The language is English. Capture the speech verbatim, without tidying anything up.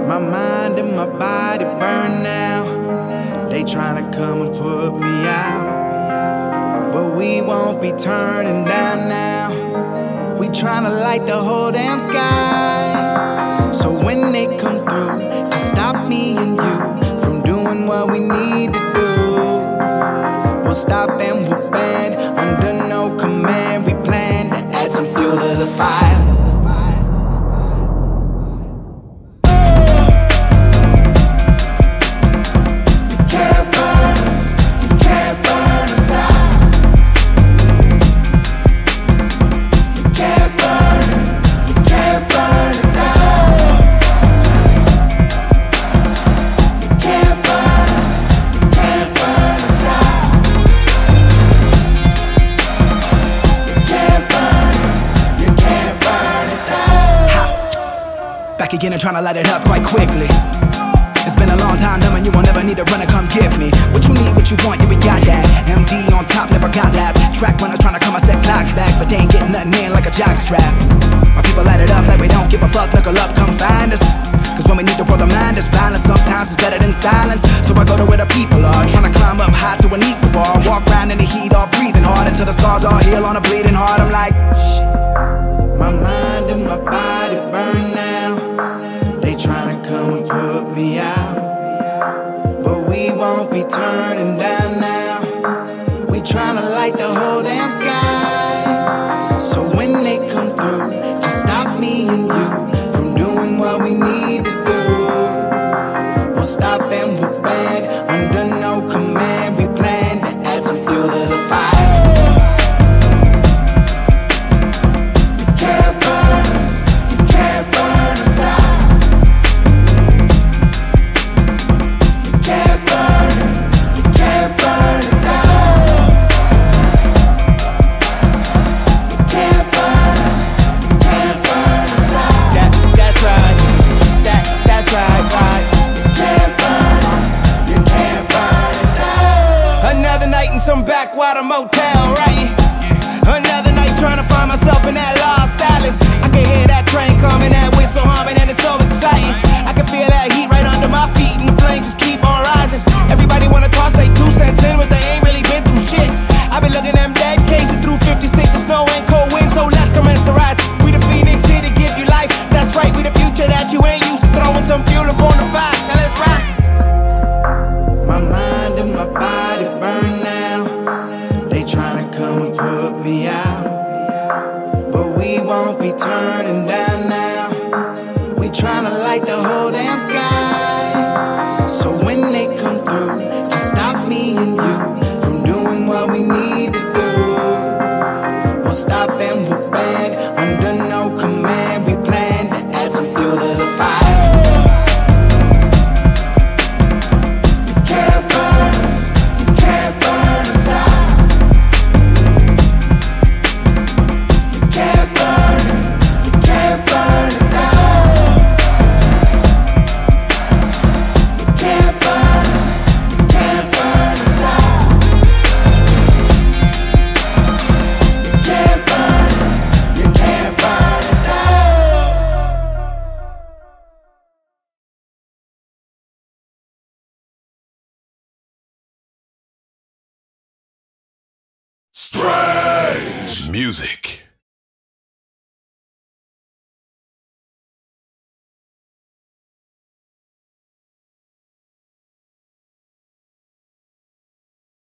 My mind and my body burn now. They tryna come and put me out, but we won't be turning down now. We tryna light the whole damn sky. So when they come through, just stop me and you from doing what we need to do. We'll stop and we'll bend under no command. We plan to add some fuel to the fire. Back again and tryna light it up quite quickly. It's been a long time knowing you won't never need to run and come get me. What you need, what you want, yeah we got that. M D on top, never got lap. Track runners tryna come, I set clocks back, but they ain't getting nothing in like a jock strap. My people light it up like we don't give a fuck, knuckle up, come find us. Cause when we need to roll the mind, it's violence sometimes it's better than silence. So I go to where the people are, tryna climb up high to an equal bar. Walk around in the heat, all breathing hard until the scars all heal on a bleeding heart. I'm like, my mind and my body burn now. They tryna come and put me out, but we won't be turning down now. We tryna light the whole damn sky. So when they come through, just stop me and you from doing what we need to do. We'll stop and we'll bend under no command. We plan to add some fuel to the fire. some backwater motel, right? Another night trying to find myself in that lost island. I can hear that train coming, that whistle humming, and it's so exciting. I can feel that heat right under my feet, and the flames just keep on rising. Everybody wanna toss they two cents in, but they ain't really been through shit. I've been looking them dead cases through fifty-six of snow and cold winds, so let's commence to rise. We the phoenix here to give you life. That's right, we the future that you ain't used to, throwing some fuel upon the fire. Now let's ride. My mind and my body burn now. They tryna come and put me out, but we won't be turning down now. We tryna light the whole damn sky. So when they come through, just stop me and you from doing what we need to do. We'll stop and we'll bend under no command. We plan to add some fuel to the fire. Strange music.